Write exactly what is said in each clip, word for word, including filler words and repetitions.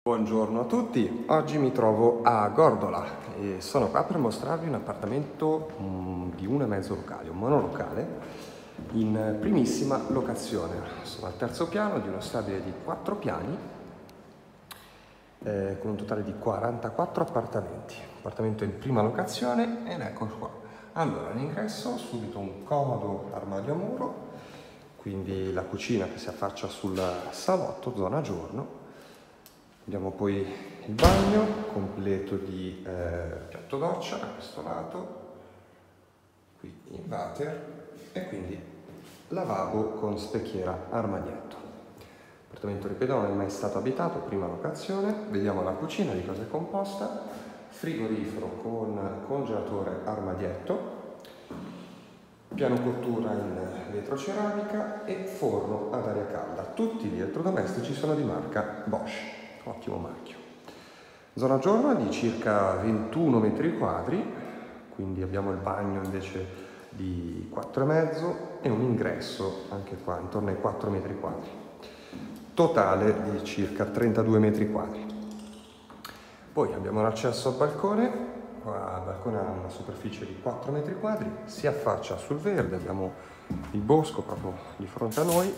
Buongiorno a tutti, oggi mi trovo a Gordola e sono qua per mostrarvi un appartamento mm, di una e mezzo locale, un monolocale in primissima locazione. Sono al terzo piano di uno stabile di quattro piani eh, con un totale di quarantaquattro appartamenti. Appartamento in prima locazione ed ecco qua. Allora, all'ingresso subito un comodo armadio a muro, quindi la cucina che si affaccia sul salotto, zona giorno. Abbiamo poi il bagno completo di eh, piatto doccia da questo lato, qui il water e quindi lavabo con specchiera armadietto. L'appartamento, ripeto, non è mai stato abitato, prima locazione. Vediamo la cucina di cosa è composta: frigorifero con congelatore armadietto, piano cottura in vetro ceramica e forno ad aria calda. Tutti gli elettrodomestici sono di marca Bosch. Ottimo marchio. Zona giorno di circa ventuno metri quadri, quindi abbiamo il bagno invece di quattro e mezzo e un ingresso anche qua intorno ai quattro metri quadri. Totale di circa trentadue metri quadri. Poi abbiamo l'accesso al balcone. Qua il balcone ha una superficie di quattro metri quadri, si affaccia sul verde, abbiamo il bosco proprio di fronte a noi.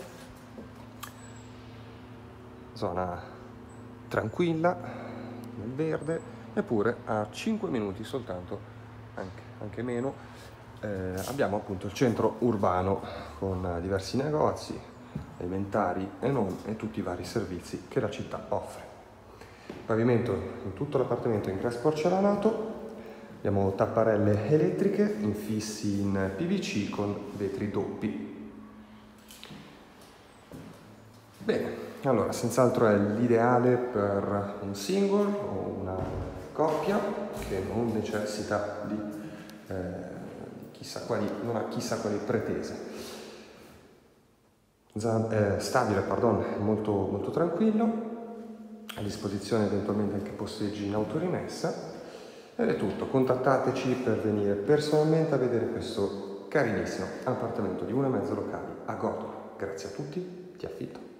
Zona tranquilla nel verde, eppure a cinque minuti soltanto, anche, anche meno, eh, abbiamo appunto il centro urbano con diversi negozi, alimentari e non, e tutti i vari servizi che la città offre. Pavimento in tutto l'appartamento in grass porcellanato, abbiamo tapparelle elettriche infissi in P V C con vetri doppi. Bene. Allora, senz'altro è l'ideale per un single o una coppia che non necessita di, eh, di chissà quali, non ha chissà quali pretese. Z- eh, stabile, pardon, molto, molto tranquillo, a disposizione eventualmente anche posteggi in autorimessa. Ed è tutto, contattateci per venire personalmente a vedere questo carinissimo appartamento di una e mezzo locali a Gordola. Grazie a tutti, ti affitto.